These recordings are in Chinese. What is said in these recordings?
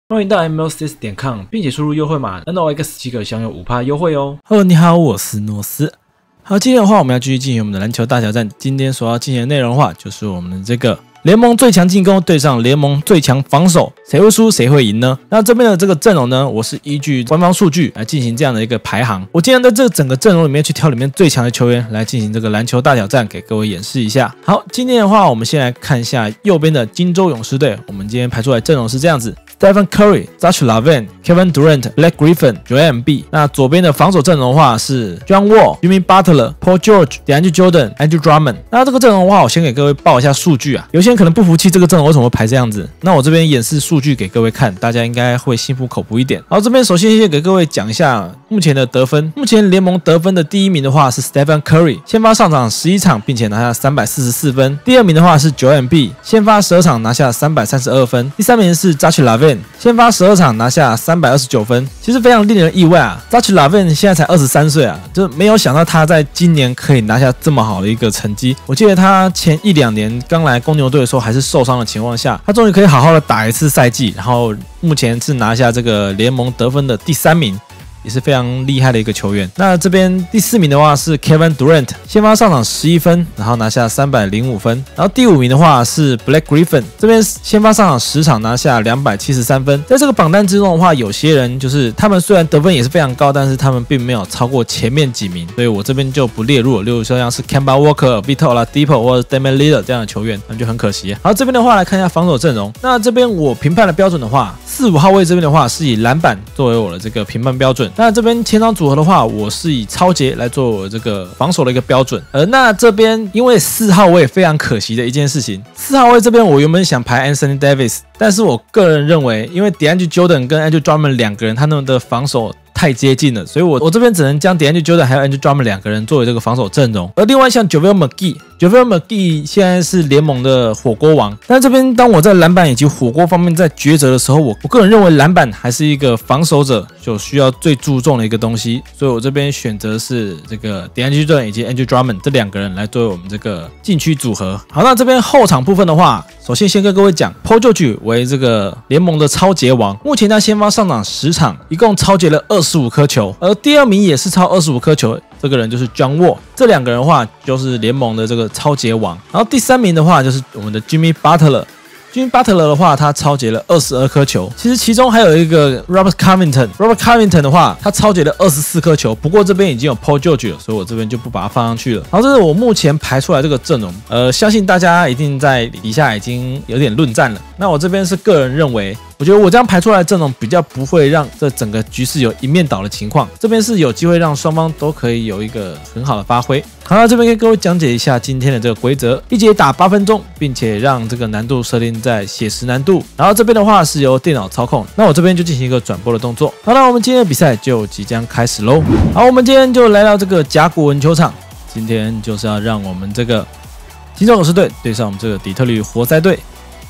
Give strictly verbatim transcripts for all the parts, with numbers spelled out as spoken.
欢迎到 M L C S 点 com， 并且输入优惠码 N O X 即可享有 百分之五 优惠哦。 Hello， 你好，我是诺斯。好，今天的话，我们要继续进行我们的篮球大挑战。今天所要进行的内容的话，就是我们的这个联盟最强进攻对上联盟最强防守，谁会输谁会赢呢？那这边的这个阵容呢，我是依据官方数据来进行这样的一个排行。我今天在这整个阵容里面去挑里面最强的球员来进行这个篮球大挑战，给各位演示一下。好，今天的话，我们先来看一下右边的金州勇士队。我们今天排出来阵容是这样子。Stephen Curry、Zach LaVine、Kevin Durant、Blake Griffin、Joel Embiid。那左边的防守阵容的话是 John Wall、Jimmy Butler、Paul George、DeAndre Jordan、Andrew Drummond。那这个阵容的话，我先给各位报一下数据啊。有些人可能不服气这个阵容为什么会排这样子，那我这边演示数据给各位看，大家应该会心服口服一点。好，这边首先先给各位讲一下目前的得分。目前联盟得分的第一名的话是 Stephen Curry， 先发上场十一场，并且拿下三百四十四分。第二名的话是 Joel Embiid， 先发十二场拿下三百三十二分。第三名是 Zach LaVine。先发十二场拿下三百二十九分，其实非常令人意外啊 ！Zach LaVine 现在才二十三岁啊，就没有想到他在今年可以拿下这么好的一个成绩。我记得他前一两年刚来公牛队的时候还是受伤的情况下，他终于可以好好的打一次赛季，然后目前是拿下这个联盟得分的第三名。也是非常厉害的一个球员。那这边第四名的话是 Kevin Durant， 先发上场十一分，然后拿下三百零五分。然后第五名的话是 Blake Griffin， 这边先发上场十场拿下两百七十三分。在这个榜单之中的话，有些人就是他们虽然得分也是非常高，但是他们并没有超过前面几名，所以我这边就不列入了。例如说像是 Kemba Walker、Victor Oladipo 或者 Damian Lillard 这样的球员，那就很可惜。好，这边的话来看一下防守阵容。那这边我评判的标准的话，四五号位这边的话是以篮板作为我的这个评判标准。那这边前场组合的话，我是以抄截来做我这个防守的一个标准。而那这边因为四号位非常可惜的一件事情，四号位这边我原本想排 Anthony Davis， 但是我个人认为，因为 DeAndre Jordan 跟 Andrew Drummond 两个人他们的防守太接近了，所以我我这边只能将 DeAndre Jordan 还有 Andrew Drummond 两个人作为这个防守阵容。而另外像 JaVale McGee。JaVale McGee 现在是联盟的火锅王，但这边当我在篮板以及火锅方面在抉择的时候，我我个人认为篮板还是一个防守者就需要最注重的一个东西，所以我这边选择是这个 DeAndre Jordan 以及 Andrew Drummond 这两个人来作为我们这个禁区组合。好，那这边后场部分的话，首先先跟各位讲 Paul George 为这个联盟的抄截王，目前他先发上场十场，一共抄截了二十五颗球，而第二名也是抄二十五颗球。这个人就是 John Wall， 这两个人的话就是联盟的这个抄截王。然后第三名的话就是我们的 Jimmy Butler。Jimmy Butler 的话，他抄截了二十二颗球。其实其中还有一个 Robert Covington，Robert Covington 的话，他抄截了二十四颗球。不过这边已经有 Paul George 了，所以我这边就不把它放上去了。好，这是我目前排出来这个阵容。呃，相信大家一定在底下已经有点论战了。那我这边是个人认为。我觉得我这样排出来的阵容比较不会让这整个局势有一面倒的情况，这边是有机会让双方都可以有一个很好的发挥。好，那这边跟各位讲解一下今天的这个规则，一节打八分钟，并且让这个难度设定在写实难度。然后这边的话是由电脑操控，那我这边就进行一个转播的动作。好，那我们今天的比赛就即将开始喽。好，我们今天就来到这个甲骨文球场，今天就是要让我们这个金州勇士队对上我们这个底特律活塞队。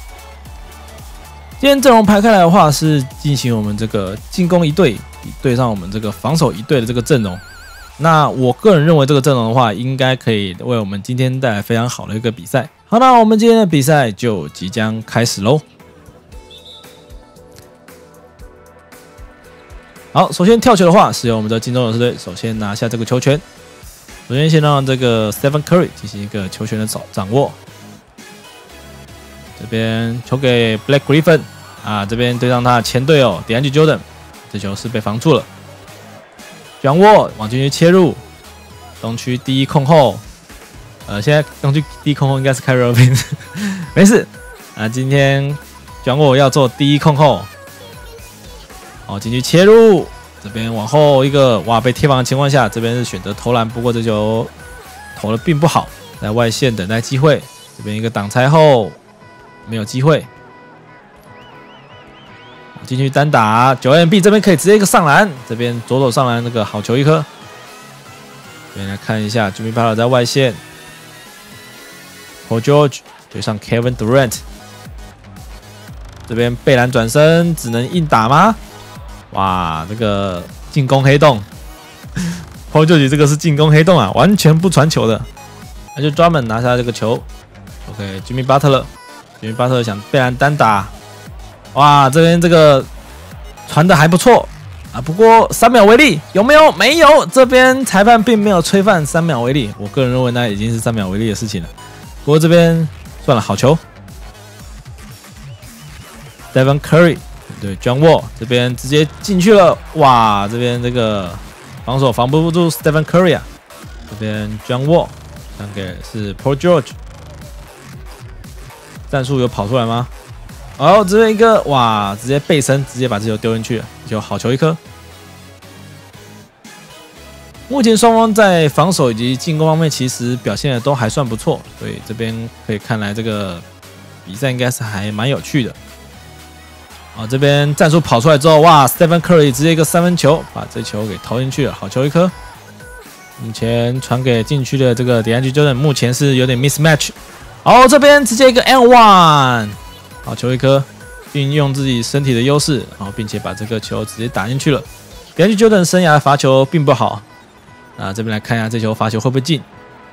今天阵容排开来的话，是进行我们这个进攻一队对上我们这个防守一队的这个阵容。那我个人认为这个阵容的话，应该可以为我们今天带来非常好的一个比赛。好，那我们今天的比赛就即将开始喽。好，首先跳球的话，是由我们的金州勇士队首先拿下这个球权。首先先让这个 Stephen Curry 进行一个球权的掌掌握。这边球给 Blake Griffin 啊，这边对上他的前队友 DeAndre Jordan， 这球是被防住了。John Wall 往禁区切入，东区第一控后，呃，现在东区第一控后应该是 Kyrie Irving， 没事啊。今天 John Wall 要做第一控后，好，禁区切入，这边往后一个，哇，被贴防的情况下，这边是选择投篮，不过这球投的并不好，在外线等待机会，这边一个挡拆后。没有机会，进去单打 ，Joel Embiid 这边可以直接一个上篮，这边左手上篮那个好球一颗。这边来看一下 ，Jimmy Butler 在外线 ，Paul George 对上 Kevin Durant， 这边背篮转身只能硬打吗？哇，这个进攻黑洞 ，Paul George 这个是进攻黑洞啊，完全不传球的，那就专门拿下这个球。OK，Jimmy Butler。Jimmy Butler 想被篮单打，哇，这边这个传的还不错啊，不过三秒违例有没有？没有，这边裁判并没有吹犯三秒违例，我个人认为那已经是三秒违例的事情了。不过这边算了，好球 ，Stephen Curry 对 John Wall 这边直接进去了，哇，这边这个防守防不住 Stephen Curry 啊，这边 John Wall 传给是 Paul George， 战术有跑出来吗？哦，这边一个哇，直接背身，直接把这球丢进去了，就好球一颗。目前双方在防守以及进攻方面其实表现的都还算不错，所以这边可以看来这个比赛应该是还蛮有趣的。啊，这边战术跑出来之后，哇 ，Stephen Curry 直接一个三分球把这球给投进去了，好球一颗。目前传给禁区的这个 DeAndre Jordan 目前是有点 mismatch。哦，这边直接一个 and one。好球一颗，运用自己身体的优势，然后并且把这个球直接打进去了。DeAndre Jordan 生涯罚球并不好，啊，这边来看一下这球罚球会不会进。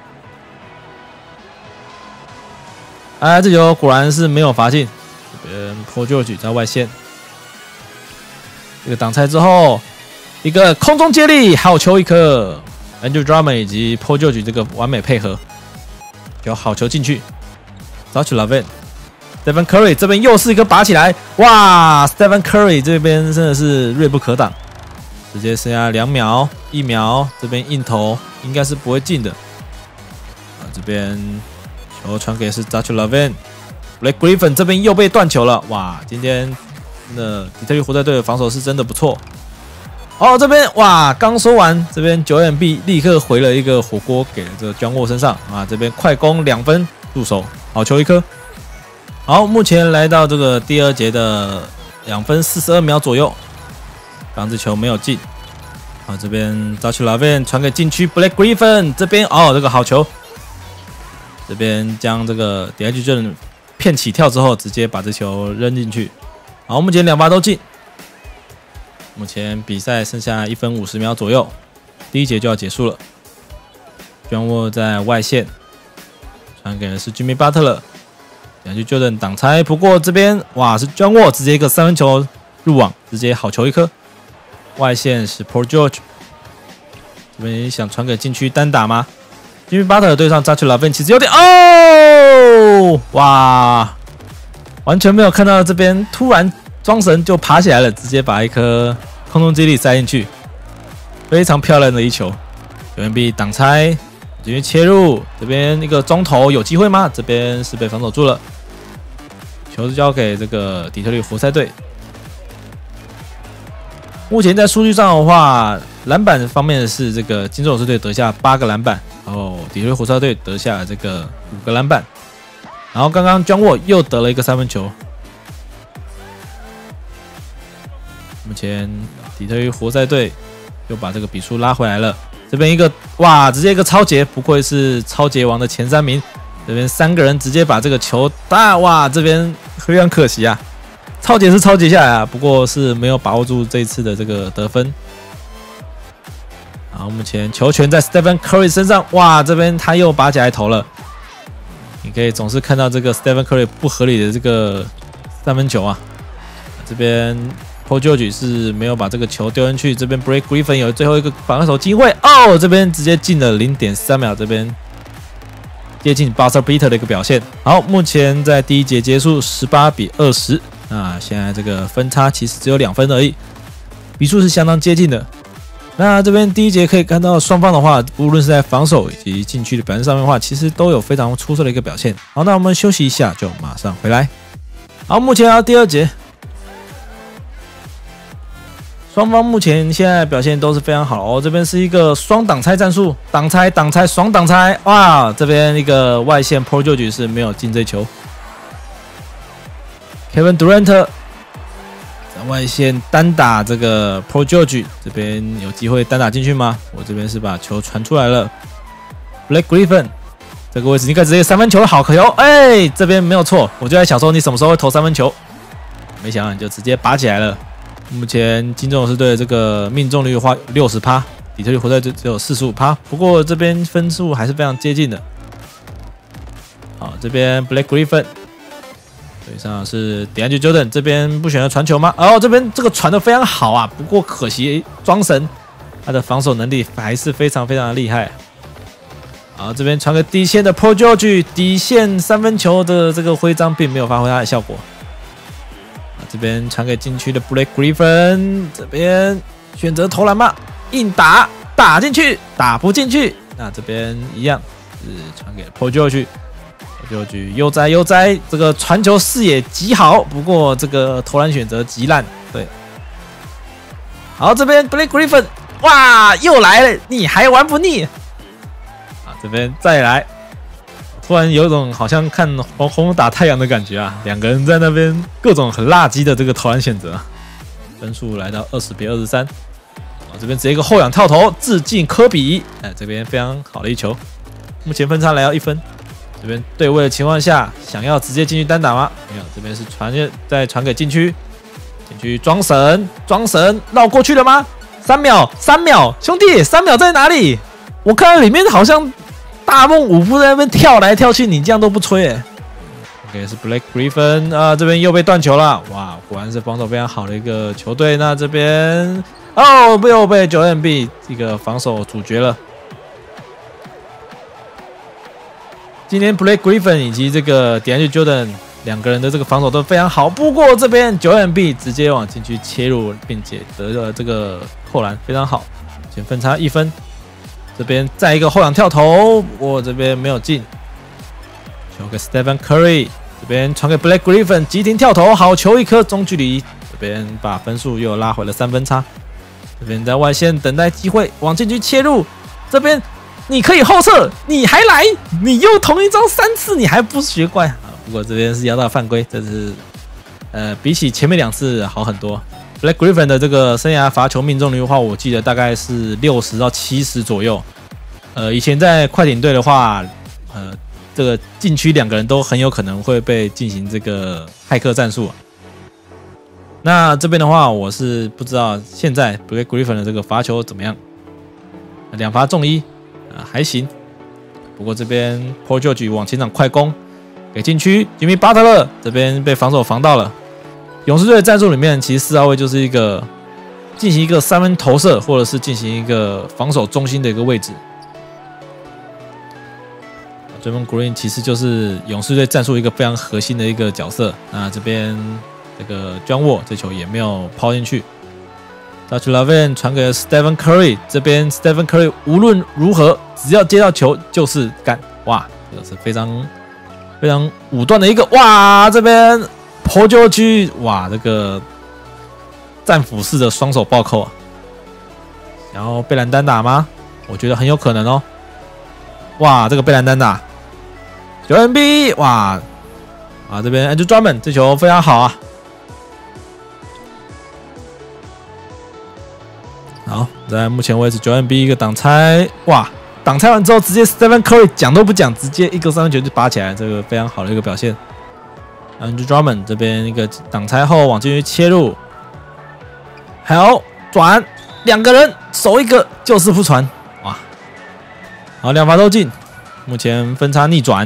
啊，这球果然是没有罚进。这边 Paul George 在外线，这个挡拆之后，一个空中接力，好球一颗。Andre Drummond 以及 Paul George 这个完美配合，有好球进去。Zach LaVine。Stephen Curry 这边又是一个拔起来，哇 ！Stephen Curry 这边真的是锐不可挡，直接剩下两秒、一秒，这边硬投应该是不会进的。啊，这边球传给是 Zach LaVine，Blake Griffin 这边又被断球了，哇！今天的底特律活塞队的防守是真的不错。哦，这边哇，刚说完，这边九 M B 立刻回了一个火锅给了这个 John Wall 身上啊，这边快攻两分入手，好球一颗。好，目前来到这个第二节的两分四十二秒左右，刚这球没有进。好，这边 Zach LaVine 传给禁区 Blake Griffin 这边，哦，这个好球，这边将这个 DeAndre Jordan 骗起跳之后，直接把这球扔进去。好，目前两罚都进。目前比赛剩下一分五十秒左右，第一节就要结束了。John Wall 在外线传给的是 Jimmy Butler。两去 Jordan 挡拆，不过这边哇是 John Wall 直接一个三分球入网，直接好球一颗。外线是 Paul George， 这边想传给禁区单打吗？因为 Butler 对上 Zach LaVine 其实有点哦，哇，完全没有看到这边突然装神就爬起来了，直接把一颗空中接力塞进去，非常漂亮的一球。九 M B 挡拆，直接切入，这边一个中投有机会吗？这边是被防守住了。球是交给这个底特律活塞队。目前在数据上的话，篮板方面是这个金州勇士队得下八个篮板，然后底特律活塞队得下了这个五个篮板。然后刚刚 John Wall 又得了一个三分球。目前底特律活塞队又把这个比数拉回来了。这边一个哇，直接一个超节，不愧是超节王的前三名。这边三个人直接把这个球打，哇，这边非常可惜啊，超节是超节下来啊，不过是没有把握住这一次的这个得分。然后目前球权在 Stephen Curry 身上，哇，这边他又拔起来投了。你可以总是看到这个 Stephen Curry 不合理的这个三分球啊，这边。Paul George 是没有把这个球丢进去，这边 Blake Griffin 有最后一个防守机会哦，这边直接进了 零点三秒，这边接近 buzzer beater 的一个表现。好，目前在第一节结束十八比二十，那现在这个分差其实只有两分而已，比数是相当接近的。那这边第一节可以看到双方的话，无论是在防守以及禁区的表现上面的话，其实都有非常出色的一个表现。好，那我们休息一下，就马上回来。好，目前到第二节。双方目前现在表现都是非常好哦。这边是一个双挡拆战术，挡拆挡拆双挡拆，哇！这边一个外线 Paul George 是没有进这球。Kevin Durant 在外线单打这个 Paul George， 这边有机会单打进去吗？我这边是把球传出来了。Blake Griffin 这个位置应该直接三分球，好球！哎，这边没有错，我就在想说你什么时候会投三分球，没想到你就直接拔起来了。目前金州勇士队的这个命中率的话 百分之六十， 底特律活塞队只有 百分之四十五， 不过这边分数还是非常接近的。好，这边 Blake Griffin 对上是 DeAndre Jordan 这边不选择传球吗？哦，这边这个传的非常好啊，不过可惜庄神他的防守能力还是非常非常的厉害。好，这边传给底线的 Paul George， 底线三分球的这个徽章并没有发挥它的效果。这边传给禁区的 Blake Griffin， 这边选择投篮吗？硬打，打进去，打不进去。那这边一样是传给 Paul George。Paul George 悠哉悠哉，这个传球视野极好，不过这个投篮选择极烂。对，好，这边 Blake Griffin， 哇，又来了，你还玩不腻？啊，这边再来，突然有种好像看红红打太阳的感觉啊！两个人在那边各种很辣鸡的这个投篮选择，分数来到二十比二十三。啊，这边直接一个后仰跳投，致敬科比。哎，这边非常好的一球，目前分差来到一分。这边对位的情况下，想要直接进去单打吗？没有，这边是传再传给禁区，禁区装神，装神绕过去了吗？三秒，三秒，兄弟，三秒在哪里？我看到里面好像大梦五夫在那边跳来跳去，你这样都不吹哎、欸。OK， 是 Blake Griffin 啊，这边又被断球了，哇，果然是防守非常好的一个球队。那这边哦，又被 九 M B 一个防守主角了。今天 Blake Griffin 以及这个 DeAndre Jordan 两个人的这个防守都非常好，不过这边 九 M B 直接往禁区切入，并且得了这个扣篮，非常好，先分差一分。这边再一个后仰跳投，不过这边没有进，球给 Stephen Curry， 这边传给 Blake Griffin， 急停跳投，好球一颗，中距离，这边把分数又拉回了三分差。这边在外线等待机会，往禁区切入，这边。你可以后撤，你还来，你又同一招三次，你还不学乖啊？不过这边是要到犯规，这是呃比起前面两次好很多。Blake Griffin 的这个生涯罚球命中率的话，我记得大概是六十到七十左右。呃，以前在快艇队的话，呃，这个禁区两个人都很有可能会被进行这个骇客战术。那这边的话，我是不知道现在 Blake Griffin 的这个罚球怎么样，两罚中一。啊，还行，不过这边 Paul George 往前场快攻，给禁区 Jimmy Butler 这边被防守防到了。勇士队的战术里面，其实四号位就是一个进行一个三分投射，或者是进行一个防守中心的一个位置。Draymond Green 其实就是勇士队战术一个非常核心的一个角色。那这边这个 John Wall 这球也没有抛进去。Dutch Lavin 传给 Stephen Curry， 这边 Stephen Curry 无论如何，只要接到球就是干，哇，这个是非常非常武断的一个，哇，这边 Paul George， 哇，这个战斧式的双手暴扣啊，然后被篮单打吗？我觉得很有可能哦，哇，这个被篮单打 ，九 M B， 哇，啊，这边 Andrew Drummond 这球非常好啊。好，在目前为止 九 M B 一个挡拆，哇，挡拆完之后直接 Stephen Curry 讲都不讲，直接一个三分球就拔起来，这个非常好的一个表现。Andrew Drummond 这边一个挡拆后往进去切入，好转，两个人守一个就是不传，哇，好两罚都进，目前分差逆转，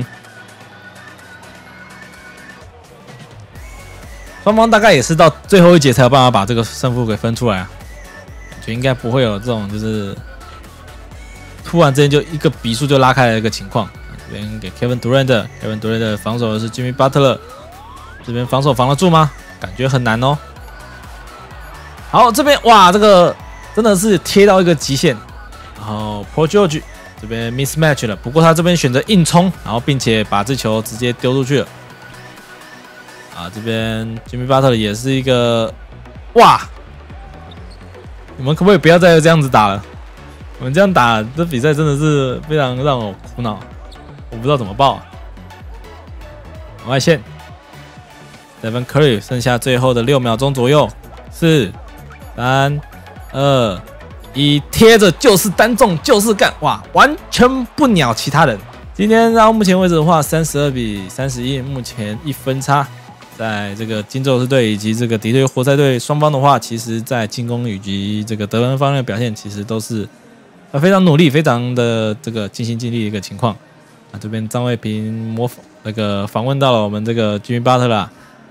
双方大概也是到最后一节才有办法把这个胜负给分出来啊。应该不会有这种就是突然之间就一个比数就拉开的一个情况。这边给 Kevin Durant，Kevin Durant 的防守的是 Jimmy Butler， 这边防守防得住吗？感觉很难哦。好，这边哇，这个真的是贴到一个极限。然后 Paul George 这边 mismatch 了，不过他这边选择硬冲，然后并且把这球直接丢出去了。啊，这边 Jimmy Butler 也是一个哇。你们可不可以不要再这样子打了？我们这样打，这比赛真的是非常让我苦恼，我不知道怎么报、啊。外线 ，Stephen Curry 剩下最后的六秒钟左右，四、三、二、一，贴着就是单中就是干，哇，完全不鸟其他人。今天到目前为止的话，三十二比三十一，目前一分差。在这个金州士队以及这个敌对活塞队双方的话，其实在进攻以及这个得分方面的表现，其实都是呃非常努力、非常的这个尽心尽力的一个情况。啊，这边张卫平模那个访问到了我们这个 Jimmy Butler 啦，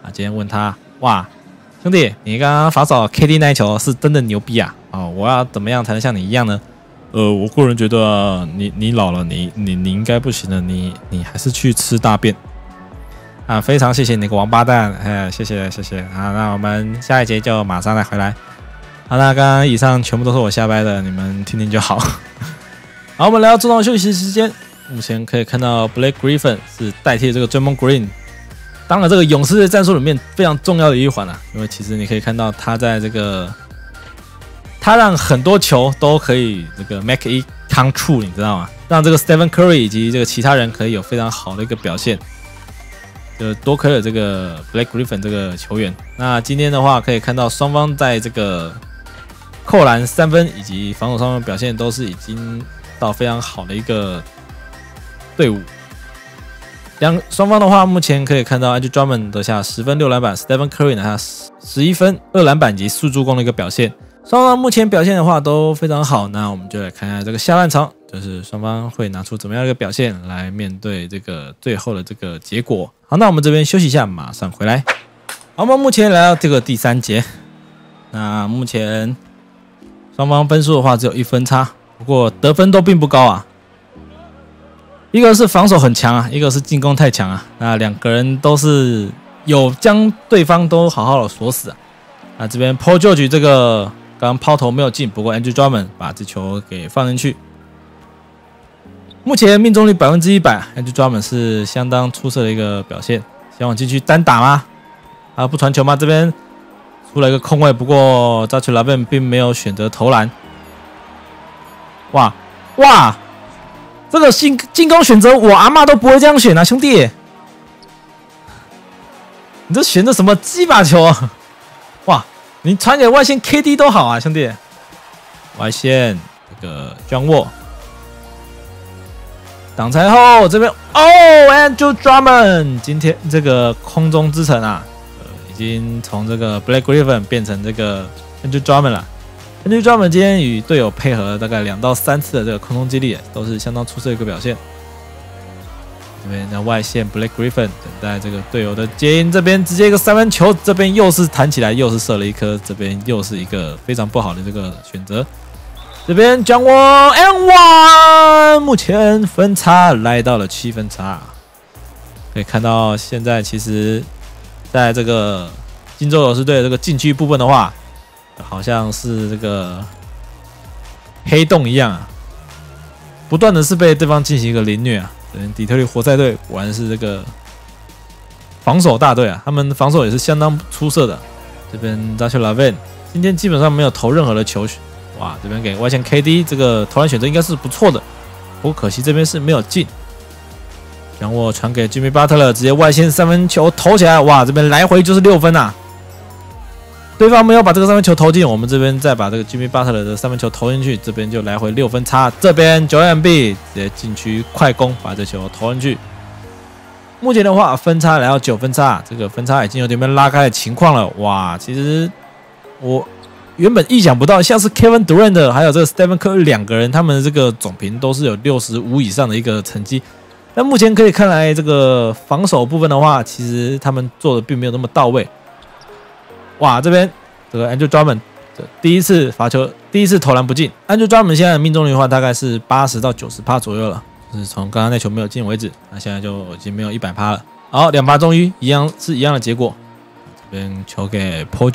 啊，今天问他，哇，兄弟，你刚刚防守 K D 那一球是真的牛逼啊！哦，我要怎么样才能像你一样呢？呃，我个人觉得、啊、你你老了，你你你应该不行了，你你还是去吃大便啊！非常谢谢你那个王八蛋，哎，谢谢谢谢啊！那我们下一节就马上再回来。好，那刚刚以上全部都是我瞎掰的，你们听听就好。好，我们来到中场休息时间。目前可以看到 Blake Griffin 是代替这个 Draymond Green， 当了这个勇士的战术里面非常重要的一环啊。因为其实你可以看到他在这个，他让很多球都可以这个 make it come true， 你知道吗？让这个 Stephen Curry 以及这个其他人可以有非常好的一个表现，就多亏了这个 Blake Griffin 这个球员。那今天的话可以看到双方在这个扣篮、三分以及防守上面表现都是已经到非常好的一个队伍。两双方的话，目前可以看到 Andre Drummond 得下十分六篮板 ，Stephen Curry 拿下十一分二篮板以及四助攻的一个表现。双方目前表现的话都非常好，那我们就来看一下这个下半场，就是双方会拿出怎么样的一个表现来面对这个最后的这个结果。好，那我们这边休息一下，马上回来。好，我们目前来到这个第三节，那目前双方分数的话只有一分差，不过得分都并不高啊。一个是防守很强啊，一个是进攻太强啊。那两个人都是有将对方都好好的锁死啊。那这边 Paul George 这个刚刚抛投没有进，不过 Andre Drummond 把这球给放进去。目前命中率百分之一百 ，Andre Drummond 是相当出色的一个表现。想往进去单打吗？啊，不传球吗？这边出了一个空位，不过 Zach LaVine 并没有选择投篮。哇哇！这个进进攻选择，我阿嬷都不会这样选啊，兄弟！你这选的什么鸡巴球啊？哇，你传给外线 K D 都好啊，兄弟！外线这个 John Wall 挡拆后，这边哦 ，Andre Drummond 今天这个空中之城啊，呃，已经从这个 Blake Griffin 变成这个 Andre Drummond 了。Andre Drummond 今天与队友配合大概两到三次的这个空中接力，都是相当出色的一个表现。这边在外线 Blake Griffin 等待这个队友的接应，这边直接一个三分球，这边又是弹起来，又是射了一颗，这边又是一个非常不好的这个选择。这边将我 and one， 目前分差来到了七分差。可以看到现在其实在这个金州勇士队这个禁区部分的话，好像是这个黑洞一样啊，不断的是被对方进行一个凌虐啊。底特律活塞队果然是这个防守大队啊，他们防守也是相当出色的。这边 Zach LaVine 今天基本上没有投任何的球，哇，这边给外线 K D 这个投篮选择应该是不错的，不过可惜这边是没有进。然后传给 Jimmy Butler， 直接外线三分球投起来，哇，这边来回就是六分啊。对方没有把这个三分球投进，我们这边再把这个 Jimmy Butler 的三分球投进去，这边就来回六分差。这边 Joel Embiid 直接禁区快攻把这球投进去。目前的话分差来到九分差，这个分差已经有点被拉开的情况了。哇，其实我原本意想不到，像是 Kevin Durant 还有这个 Stephen Curry 两个人，他们的这个总评都是有六十五以上的一个成绩。但目前可以看来，这个防守部分的话，其实他们做的并没有那么到位。哇，这边这个 Andre Drummond 第一次罚球，第一次投篮不进。Andre Drummond 现在的命中率的话，大概是八十到九十趴左右了，就是从刚刚那球没有进为止，那现在就已经没有一百趴了。好，两罚中一，一样是一样的结果。这边球给 Paul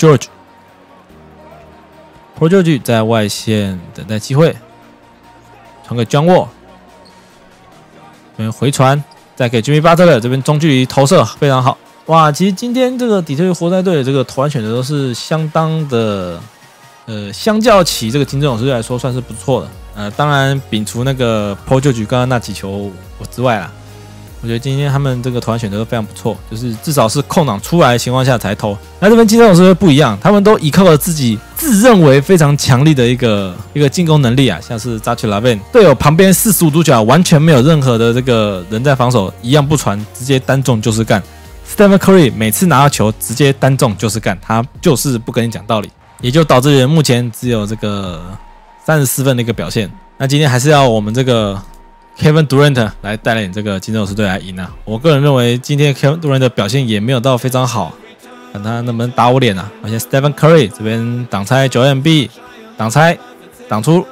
George，Paul George 在外线等待机会，传给 John Wall， 这边回传，再给 Jimmy Butler， 这边中距离投射非常好。哇，其实今天这个底特律活塞队的这个投篮选择都是相当的，呃，相较起这个金州勇士队来说算是不错的。呃，当然摒除那个 Paul George 刚刚那几球之外啦，我觉得今天他们这个投篮选择都非常不错，就是至少是空档出来的情况下才投。那这边金州勇士队不一样，他们都依靠了自己自认为非常强力的一个一个进攻能力啊，像是 Zach LaVine 队友旁边四十五度角完全没有任何的这个人在防守，一样不传，直接单中就是干。Stephen Curry 每次拿到球直接单中就是干，他就是不跟你讲道理，也就导致目前只有这个三十四分的一个表现。那今天还是要我们这个 Kevin Durant 来带领这个金州勇士队来赢啊！我个人认为今天 Kevin Durant 的表现也没有到非常好， 看他能不能打我脸啊！而且 Stephen Curry 这边挡拆 九 M B， 挡拆挡出，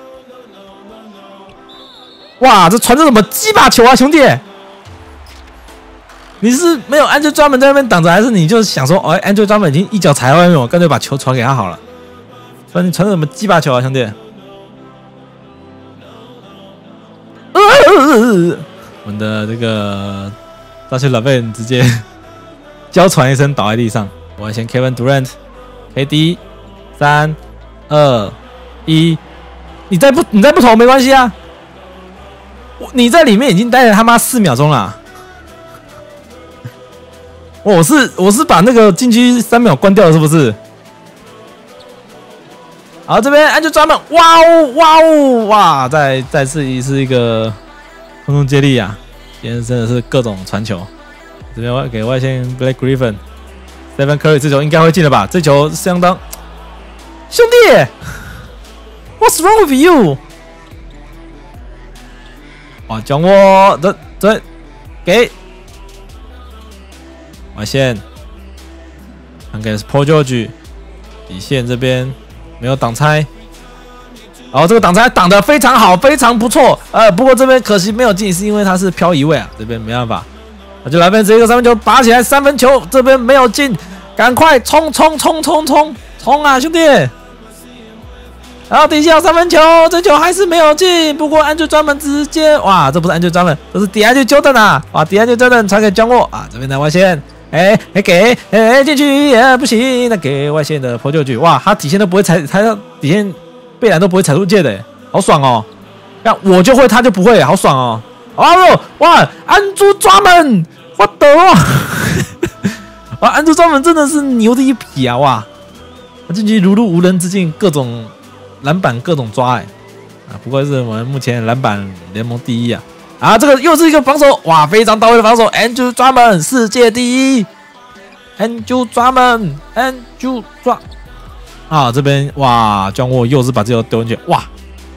哇，这传的什么鸡巴球啊，兄弟！你是没有 Andre Drummond 在那边挡着，还是你就想说，哎 ，Andre Drummond 已经一脚踩在外面，我干脆把球传给他好了？说你传的什么鸡巴球啊，兄弟！呃呃、我们的这个大学老贝直接娇喘一声倒在地上。我先 Kevin Durant，K D， 三、二、一，你再不你再不投没关系啊，你在里面已经待了他妈四秒钟了。我是我是把那个禁区三秒关掉了，是不是？好，这边安全抓门，哇哦哇哦哇！再再次一次一个空中接力啊！今天真的是各种传球。这边给外线 Blake Griffin。Stephen Curry 这球应该会进了吧？这球相当，兄弟 ，What's wrong with you？ 哇，将我的这给外线，传给 Paul George， 底线这边没有挡拆，然后这个挡拆挡得非常好，非常不错。呃，不过这边可惜没有进，是因为他是漂移位啊，这边没办法。那就来边直接一个三分球拔起来，三分球这边没有进，赶快冲冲冲冲冲冲啊，兄弟！然后底下三分球，这球还是没有进，不过安全专门直接哇，这不是安全专门，这是底下就 Jordan 啊，哇，底下就 Jordan 传给江沃啊，这边的外线，哎哎给哎进去也不行，那给外线的破旧局，哇，他底线都不会踩，他底线贝兰都不会踩出界的，好爽哦！那我就会，他就不会，好爽哦！哇哦哇，安珠抓门，我的哦！哇，安珠抓门真的是牛的一匹啊！哇，进去如入无人之境，各种篮板各种抓哎、欸、啊！不过是我们目前篮板联盟第一啊！啊，这个又是一个防守，哇，非常到位的防守 ，Andrew Drummond 世界第一 ，Andrew Drummond Andrew Drummond 啊，这边哇，江沃又是把这球丢进去，哇！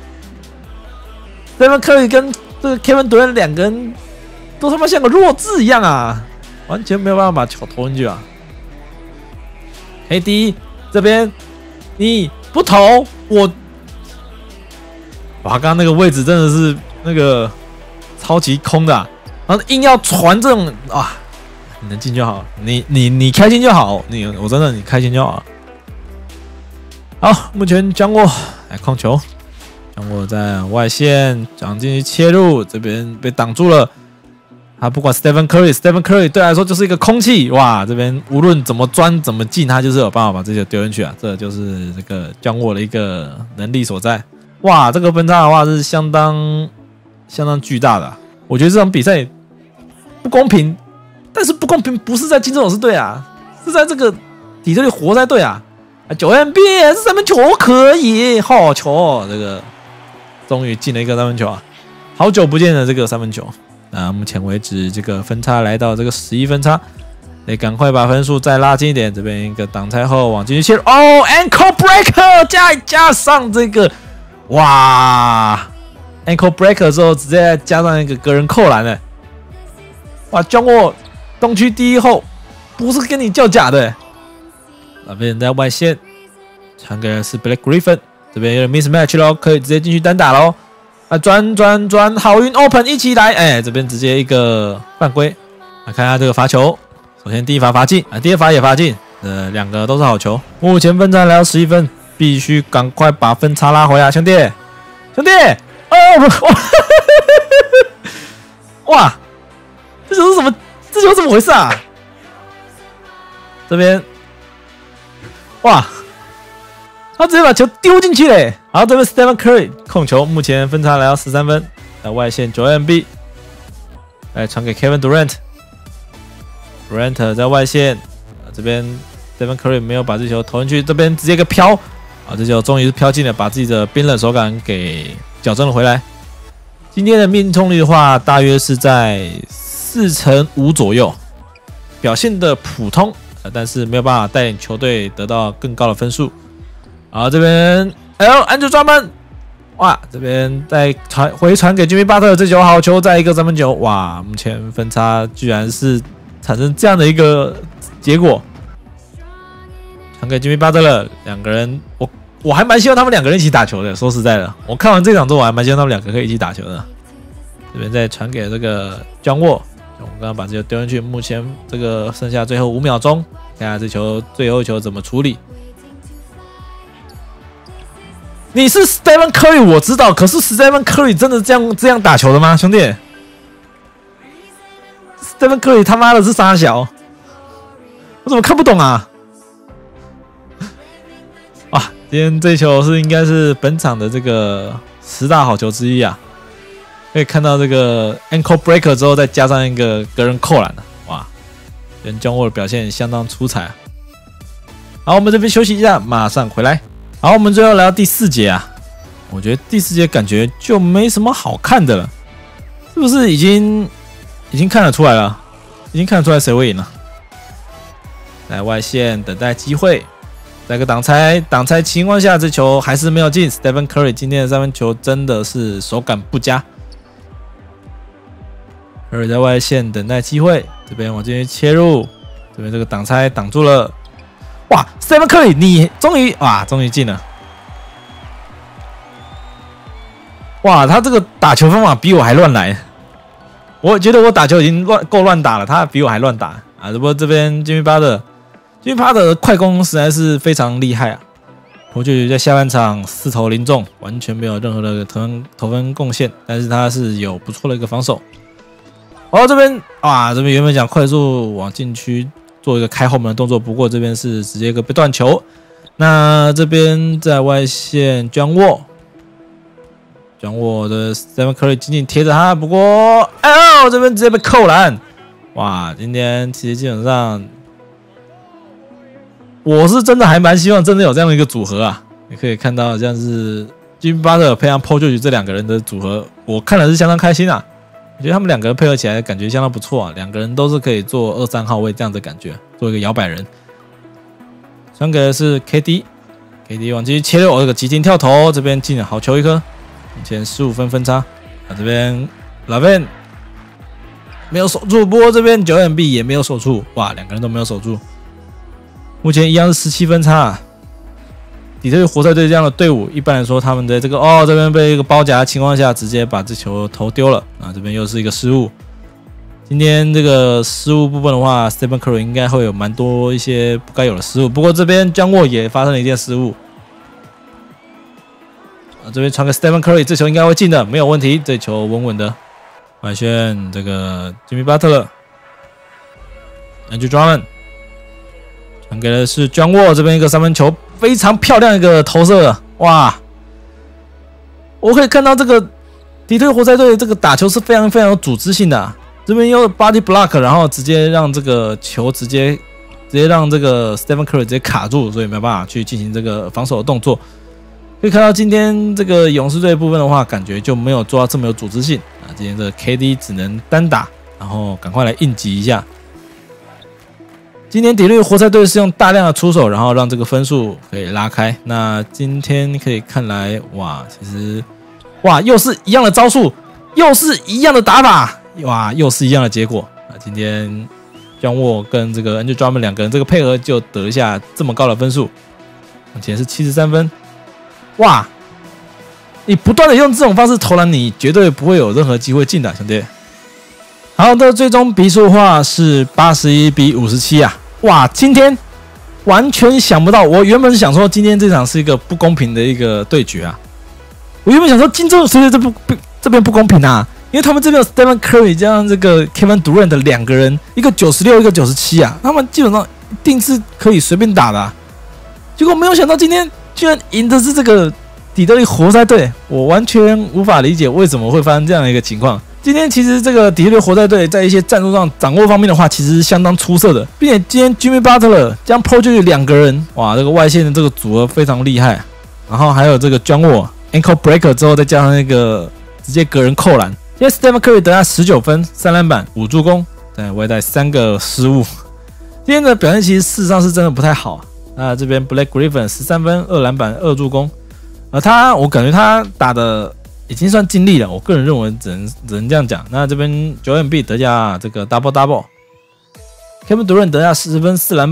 这边Curry跟这个 Kevin Durant 两个人都他妈像个弱智一样啊，完全没有办法把球投进去啊 ！K D 这边你不投我，哇，刚刚那个位置真的是那个超级空的、啊，然后硬要传这种啊，你能进就好，你你你开心就好，你我真的你开心就好。好，目前江沃来控球。江沃在外线想进去切入，这边被挡住了。他不管 Stephen Curry，Stephen Curry 对他来说就是一个空气，哇！这边无论怎么钻怎么进，他就是有办法把这球丢进去啊！这就是这个江沃的一个能力所在。哇，这个分差的话是相当相当巨大的、啊。我觉得这场比赛不公平，但是不公平不是在金州勇士队啊，是在这个底特律活塞队啊！啊，九 M B 三分球可以，好球！这个。终于进了一个三分球啊！好久不见的这个三分球。那目前为止，这个分差来到这个十一分差，得赶快把分数再拉近一点。这边一个挡拆后往进去切入，哦 ，ankle breaker 加加上这个，哇 ，ankle breaker 之后直接加上一个个人扣篮了。哇，江沃东区第一后，不是跟你叫假的。那边在外线传给的是 Blake Griffin。这边有点 mismatch 咯，可以直接进去单打咯。啊，转转转，好运 open 一起来，哎，这边直接一个犯规。来看一下这个罚球，首先第一罚罚进，啊，第二罚也罚进，呃，两个都是好球。目前分差来到十一分，必须赶快把分差拉回来，兄弟，兄弟，哦，哇，这球是什么？这球怎么回事啊？这边，哇。他直接把球丢进去嘞！好，这边 Stephen Curry 控球，目前分差来到十三分，在外线 九 M B， 来传给 Kevin Durant，Durant 在外线，啊，这边 Stephen Curry 没有把这球投进去，这边直接一个飘，啊，这球终于是飘进了，把自己的冰冷手感给矫正了回来。今天的命中率的话，大约是在四成五左右，表现的普通，呃，但是没有办法带领球队得到更高的分数。好，这边哎呦，安全抓门，哇，这边再传回传给 Jimmy Butler， 这球好球，再一个三分球，哇，目前分差居然是产生这样的一个结果。 传给 Jimmy Butler， 两个人，我我还蛮希望他们两个人一起打球的。说实在的，我看完这场之后，我还蛮希望他们两个可以一起打球的。这边再传给这个 John Wall， 我刚刚把这球丢进去，目前这个剩下最后五秒钟，看下这球最后一球怎么处理。你是 Stephen Curry， 我知道，可是 Stephen Curry 真的这样这样打球的吗，兄弟 ？Stephen Curry 他妈的是傻小，我怎么看不懂啊？啊，今天这球是应该是本场的这个十大好球之一啊！可以看到这个 ankle breaker 之后，再加上一个个人扣篮，哇，跟 John Wall 的表现相当出彩啊！好，我们这边休息一下，马上回来。好，我们最后来到第四节啊，我觉得第四节感觉就没什么好看的了，是不是已经已经看得出来了？已经看得出来谁会赢了？在外线等待机会，来个挡拆，挡拆情况下，这球还是没有进。Stephen Curry 今天的三分球真的是手感不佳。Curry 在外线等待机会，这边往这边切入，这边这个挡拆挡住了。哇 ，Stephen Curry， 你终于哇，终于进了！哇，他这个打球方法比我还乱来。我觉得我打球已经乱够乱打了，他比我还乱打啊！不过这边 Jimmy Butler，Jimmy Butler 的快攻实在是非常厉害啊！我觉得在下半场四投零中，完全没有任何的投分投分贡献，但是他是有不错的一个防守。哦，这边啊，这边原本想快速往禁区做一个开后门的动作，不过这边是直接一个被断球。那这边在外线 John Wall。John Wall 的 Stephen Curry 紧紧贴着他，不过，哎呦，这边直接被扣篮！哇，今天其实基本上，我是真的还蛮希望真的有这样的一个组合啊！你可以看到像是 Jimmy Butler 配上 Paul George 这两个人的组合，我看了是相当开心啊！我觉得他们两个人配合起来感觉相当不错啊，两个人都是可以做二三号位这样的感觉，做一个摇摆人。传给的是 K D，K D 往进切入，哦，这个急停跳投，这边进了好球一颗。目前十五分分差，啊，这边 Lavin 没有守住，不过这边九 M B 也没有守住，哇，两个人都没有守住。目前一样是十七分差，啊。底特律活塞队这样的队伍，一般来说他们在这个哦这边被一个包夹的情况下，直接把这球投丢了，啊，这边又是一个失误。今天这个失误部分的话 ，Stephen Curry 应该会有蛮多一些不该有的失误，不过这边John Wall也发生了一件失误。啊，这边传给 Stephen Curry， 这球应该会进的，没有问题。这球稳稳的。外线这个 Jimmy Butler，Andrew Drummond 传给的是 John Wall， 这边一个三分球，非常漂亮一个投射，哇！我可以看到这个底特律活塞队这个打球是非常非常有组织性的，啊，这边用 body block， 然后直接让这个球直接直接让这个 Stephen Curry 直接卡住，所以没办法去进行这个防守的动作。可以看到今天这个勇士队部分的话，感觉就没有做到这么有组织性啊。今天这个 K D 只能单打，然后赶快来应急一下。今天底特律活塞队是用大量的出手，然后让这个分数可以拉开。那今天可以看来，哇，其实哇又是一样的招数，又是一样的打法，哇，又是一样的结果啊。今天 John Wall 跟这个 Andrew Drummond 两个人这个配合就得下这么高的分数，目前是七十三分。哇！你不断的用这种方式投篮，你绝对不会有任何机会进的，兄弟。好的，最终比数的话是八十一比五十七啊！哇，今天完全想不到，我原本想说今天这场是一个不公平的一个对决啊！我原本想说金州谁这不不这边不公平啊，因为他们这边有 Stephen Curry 加上这个 Kevin Durant 的两个人，一个九十六，一个九十七啊，他们基本上一定是可以随便打的，啊。结果没有想到今天。居然赢的是这个底特律活塞队，我完全无法理解为什么会发生这样的一个情况。今天其实这个底特律活塞队在一些战术上掌握方面的话，其实是相当出色的，并且今天 Jimmy Butler 加 Paul George 两个人，哇，这个外线的这个组合非常厉害。然后还有这个 John Wall ankle breaker 之后，再加上那个直接个人扣篮。今天 Stephen Curry 得下十九分、三篮板、五助攻，在外带三个失误。今天的表现其实事实上是真的不太好。那这边 Blake Griffin 十三分、二篮板、二助攻，呃，他我感觉他打的已经算尽力了，我个人认为只能只能这样讲。那这边九 M B 得下这个 double double，Kevin Durant 得下十分、四篮板，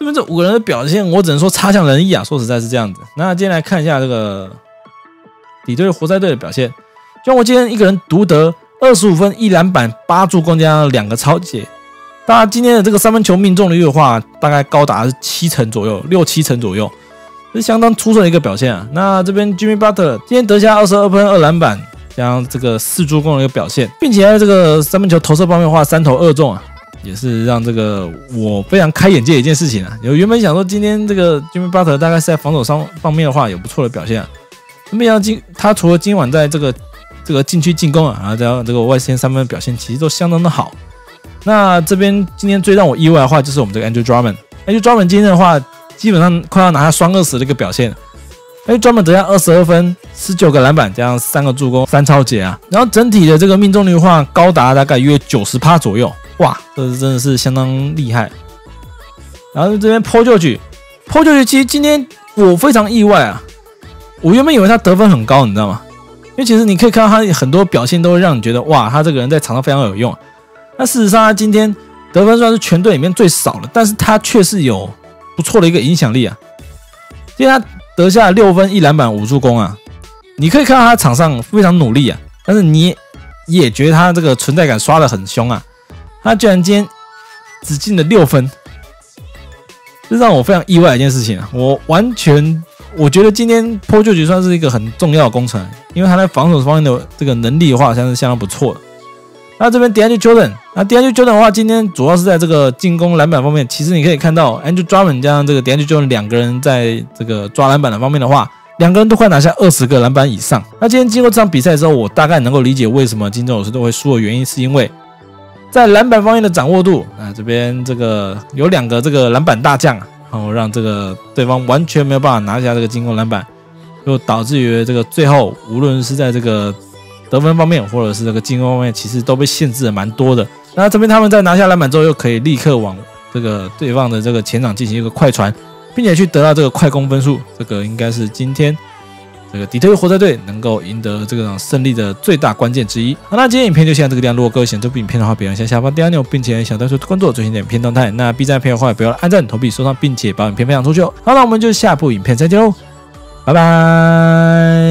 这边这五个人的表现，我只能说差强人意啊，说实在是这样子。那今天来看一下这个底特律活塞队的表现，就我今天一个人独得二十五分、一篮板、八助攻加两个抄截。大家今天的这个三分球命中率的话，大概高达是七成左右，六七成左右，是相当出色的一个表现啊。那这边 Jimmy Butler 今天得下二十二分、二篮板，加上这个四助攻的一个表现，并且在这个三分球投射方面的话，三投二中啊，也是让这个我非常开眼界的一件事情啊。有原本想说今天这个 Jimmy Butler 大概是在防守上方面的话有不错的表现啊，没想到今他除了今晚在这个这个禁区进攻啊，然后加上这个外线三分的表现，其实都相当的好。那这边今天最让我意外的话，就是我们这个 Andrew Drummond。Andrew Drummond 今天的话，基本上快要拿下双二十的一个表现。Andrew Drummond 得下二十二分、十九个篮板，加上三个助攻、三抄截啊。然后整体的这个命中率的话，高达大概约 百分之九十 左右。哇，这真的是相当厉害。然后这边 Paul George，Paul George 其实今天我非常意外啊。我原本以为他得分很高，你知道吗？因为其实你可以看到他很多表现都会让你觉得，哇，他这个人在场上非常有用。那事实上，他今天得分算是全队里面最少的，但是他却是有不错的一个影响力啊。今天他得下六分、一篮板、五助攻啊，你可以看到他场上非常努力啊，但是你也觉得他这个存在感刷得很凶啊。他居然今天只进了六分，这让我非常意外的一件事情啊！我完全我觉得今天 Paul George 算是一个很重要的工程，因为他在防守方面的这个能力的话，相是相当不错的。那这边 DeAndre Jordan， 那 DeAndre Jordan 的话，今天主要是在这个进攻篮板方面，其实你可以看到 Andrew Drummond 加上这个 DeAndre Jordan 两个人在这个抓篮板的方面的话，两个人都快拿下二十个篮板以上。那今天经过这场比赛之后，我大概能够理解为什么金州勇士队会输的原因，是因为在篮板方面的掌握度啊，这边这个有两个这个篮板大将啊，然后让这个对方完全没有办法拿下这个进攻篮板，就导致于这个最后无论是在这个得分方面，或者是这个进攻方面，其实都被限制的蛮多的。那这边他们在拿下篮板之后，又可以立刻往这个对方的这个前场进行一个快传，并且去得到这个快攻分数。这个应该是今天这个底特律活塞队能够赢得这个胜利的最大关键之一。好，那今天影片就先到这个地方。如果各位喜欢这部影片的话，别忘了下方点按钮，并且小弹出关注我最新的影片动态。那 B 站片的话，不要按赞、投币、收藏，并且把影片分享出去哦。好，那我们就下部影片再见喽，拜拜。